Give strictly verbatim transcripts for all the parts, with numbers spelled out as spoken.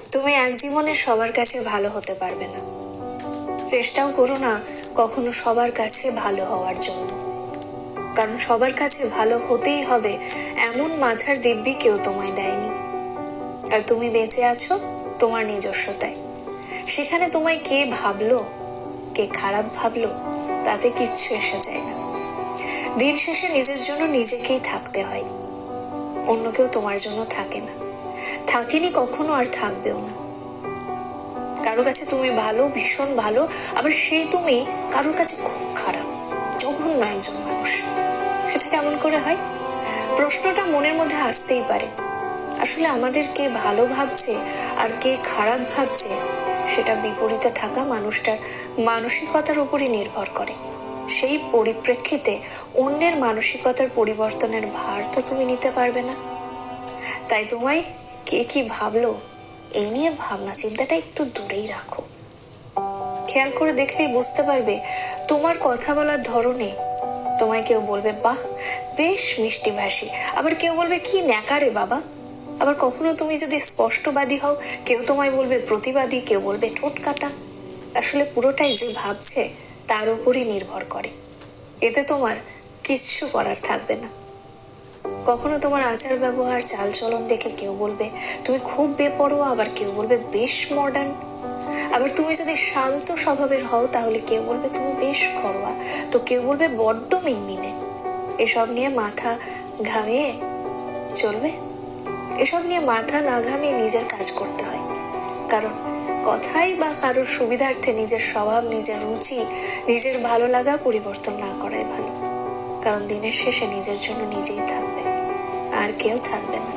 তুমি এক জীবনে সবার কাছে ভালো হতে পারবে না, চেষ্টাও করো না কখনো সবার কাছে ভালো হওয়ার জন্য, কারণ সবার কাছে ভালো হতেই হবে এমন মাথার দিব্যি কেউ তোমায় দেয়নি। আর তুমি বেঁচে আছো তোমার নিজস্বতায়, সেখানে তোমায় কে ভাবলো কে খারাপ ভাবলো তাতে কিচ্ছু এসে যায় না। দিন শেষে নিজের জন্য নিজেকেই থাকতে হয়, অন্য কেউ তোমার জন্য থাকে না, থাকেনি কখনো আর থাকবেও না। কারোর কাছে তুমি ভালো, ভীষণ ভালো, আবার সেই তুমি কারোর কাছে খুব খারাপ, জঘন্য একজন মানুষ, সেটা কেমন করে হয়? প্রশ্নটা মনের মধ্যে আসতেই পারে। আসলে আমাদের কে ভালো ভাবছে আর কে খারাপ ভাবছে সেটা বিপরীতে থাকা মানুষটার মানসিকতার উপরই নির্ভর করে। সেই পরিপ্রেক্ষিতে অন্যের মানসিকতার পরিবর্তনের ভার তো তুমি নিতে পারবে না। তাই তোমায় কে কি ভাবলো এই নিয়ে ভাবনা চিন্তাটা একটু দূরেই রাখো। খেয়াল করে দেখলেই বুঝতে পারবে তোমার কথা বলার ধরনে তোমায় কেউ বলবে বাহ বেশ মিষ্টি ভাষী, আবার কেউ বলবে কি ন্যাকারে বাবা। আবার কখনো তুমি যদি স্পষ্টবাদী হও কেউ তোমায় বলবে প্রতিবাদী, কেউ বলবে ঠোঁট কাটা। আসলে পুরোটাই যে ভাবছে তার উপরই নির্ভর করে, এতে তোমার কিচ্ছু করার থাকবে না। কখনো তোমার আচার ব্যবহার চাল চলন দেখে কেউ বলবে তুমি খুব বেপরোয়া, আবার কেউ বলবে বেশ মডার্ন। আবার তুমি যদি শান্ত স্বভাবের হও তাহলে কেউ বলবে তুমি বেশ ঘরোয়া, তো কেউ বলবে বড্ড মিনমিনে। এসব নিয়ে মাথা ঘামিয়ে চলবে? এসব নিয়ে মাথা না ঘামিয়ে নিজের কাজ করতে হয়, কারণ কথাই বা কারোর সুবিধার্থে নিজের স্বভাব, নিজের রুচি, নিজের ভালো লাগা পরিবর্তন না করাই ভালো। কারণ দিনের শেষে নিজের জন্য নিজেই থাকবে, আর কেউ থাকবে না।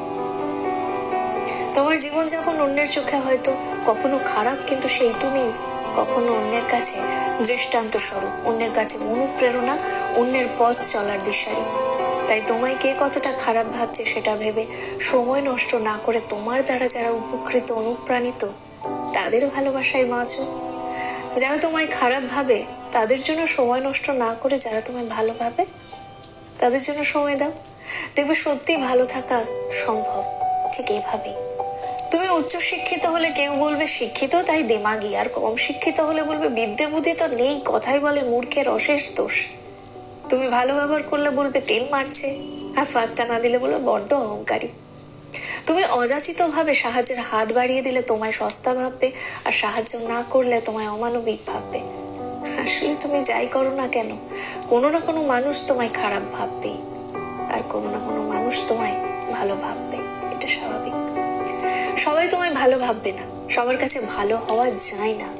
তোমার জীবনযাপন অন্যের চোখে হয়তো কখনো খারাপ, কিন্তু সেই তুমি কখনো অন্যের কাছে দৃষ্টান্ত স্বরূপ, অন্যের কাছে অনুপ্রেরণা, অন্যের পথ চলার দিশারি। তাই তোমায় কে কতটা খারাপ ভাবছে সেটা ভেবে সময় নষ্ট না করে তোমার দ্বারা যারা উপকৃত, অনুপ্রাণিত, তাদের ভালোবাসায় বাঁচো। যারা তোমায় খারাপ ভাবে তাদের জন্য সময় নষ্ট না করে যারা তোমায় ভালো ভাবে তাদের জন্য সময় দাও। দেখবে সত্যি ভালো থাকা সম্ভব। ঠিক এইভাবেই তুমি উচ্চ শিক্ষিত হলে কেউ বলবে শিক্ষিত তাই দেমাগি, আর কম শিক্ষিত হলে বলবে বিদ্যে বুদ্ধি তো নেই, কথাই বলে মূর্খের অশেষ দোষ। তুমি ভালো ব্যবহার করলে বলবে তেল মারছে, আর ফাত্তা না দিলে বলবে বড্ড অহংকারী। তুমি অযাচিত ভাবে সাহায্যের হাত বাড়িয়ে দিলে তোমায় সস্তা ভাববে, আর সাহায্য না করলে তোমায় অমানবিক ভাববে। আসলে তুমি যাই করো না কেন কোনো না কোনো মানুষ তোমায় খারাপ ভাববে, আর কোনো না কোনো মানুষ তোমায় ভালো ভাববে, এটা স্বাভাবিক। সবাই তোমায় ভালো ভাববে না, সবার কাছে ভালো হওয়া যায় না,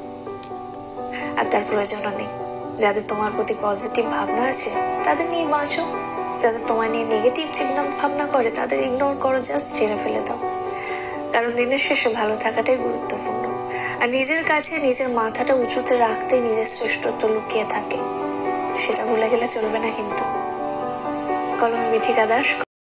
আর তার প্রয়োজনও নেই। যাদের তোমার প্রতি পজিটিভ ভাবনা আছে তাদের নিয়ে বাঁচো, যাদের তোমায় নিয়ে নেগেটিভ চিন্তা ভাবনা করে তাদের ইগনোর করো, জাস্ট ছেড়ে ফেলে দাও। কারণ দিনের শেষে ভালো থাকাটাই গুরুত্বপূর্ণ, আর নিজের কাছে নিজের মাথাটা উঁচুতে রাখতে নিজের শ্রেষ্ঠত্ব লুকিয়ে থাকে, সেটা ভুলে গেলে চলবে না কিন্তু। কলমে বিথিকা দাস।